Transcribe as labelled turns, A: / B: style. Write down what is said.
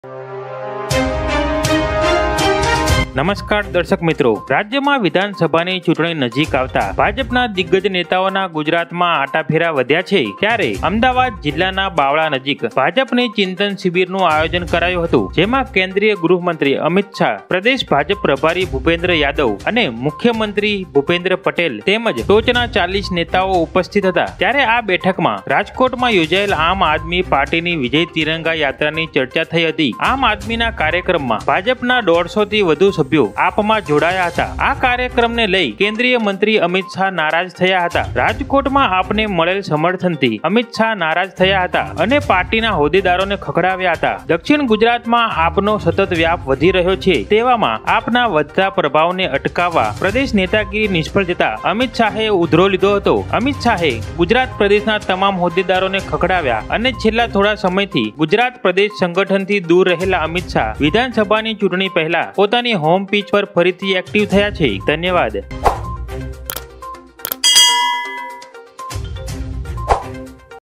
A: નમસ્કાર દર્શક મિત્રો, રાજ્યમાં વિધાનસભાની ચૂંટણી નજીક આવતા ભાજપના દિગ્ગજ નેતાઓના ગુજરાતમાં આટાફેરા વધ્યા છે. ત્યારે અમદાવાદ જિલ્લાના બાવળા નજીક ભાજપની ચિંતન શિબિરનું આયોજન કરાયું હતું, જેમાં કેન્દ્રીય ગૃહમંત્રી અમિત શાહ, પ્રદેશ ભાજપ પ્રભારી ભૂપેન્દ્ર યાદવ અને મુખ્યમંત્રી ભૂપેન્દ્ર પટેલ તેમજ ટોચના 40 નેતાઓ ઉપસ્થિત હતા. ત્યારે આ બેઠકમાં રાજકોટમાં યોજાયેલ આમ આદમી પાર્ટીની વિજય તિરંગા યાત્રાની ચર્ચા થઈ હતી. આમ આદમીના કાર્યક્રમમાં ભાજપના 150 થી વધુ સભ્યો આપમાં જોડાયા હતા. આ કાર્યક્રમને લઈ કેન્દ્રીય મંત્રી અમિત શાહ નારાજ થયા હતા. રાજકોટમાં આપને મળેલ સમર્થનથી અમિત શાહ નારાજ થયા હતા અને પાર્ટીના હોદ્દેદારોને ખખડાવ્યા હતા. દક્ષિણ ગુજરાતમાં આપનો સતત વ્યાપ વધી રહ્યો છે, તેવામાં આપના વધતા પ્રભાવને અટકાવવા પ્રદેશ નેતાગીરી નિષ્ફળ જતા અમિત શાહે ઉધરો લીધો હતો. અમિત શાહે ગુજરાત પ્રદેશના તમામ હોદ્દેદારોને ખખડાવ્યા અને છેલ્લા થોડા સમયથી ગુજરાત પ્રદેશ સંગઠનથી દૂર રહેલા અમિત શાહ વિધાનસભાની ચૂંટણી પહેલા પોતાની હોમ પીચ પર ફરીથી એક્ટિવ થયા છે. ધન્યવાદ.